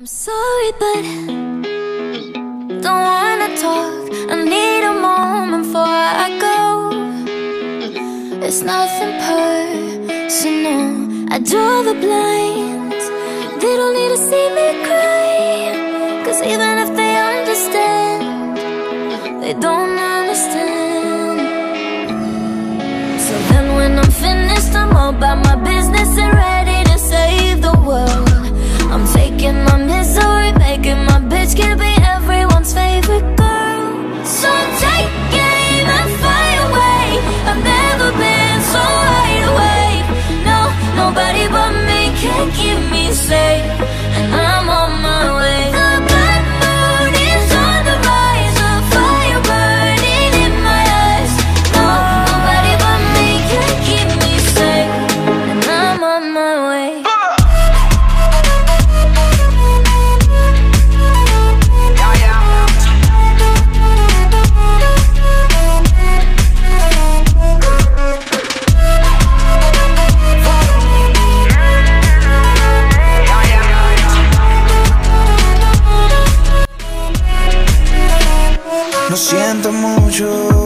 I'm sorry, but don't wanna talk. I need a moment before I go. It's nothing personal. I draw the blinds. They don't need to see me cry, 'cause even if they understand, they don't understand. So then when I'm finished, I'm all about my business and ready to save the world. I'm taking my misery, making my bitch can be everyone's favorite girl. So take aim and fly away. I've never been so wide awake. No, nobody but me can keep me safe, and I'm on my way. The black moon is on the rise, a fire burning in my eyes. No, nobody but me can keep me safe, and I'm on my way. Lo siento mucho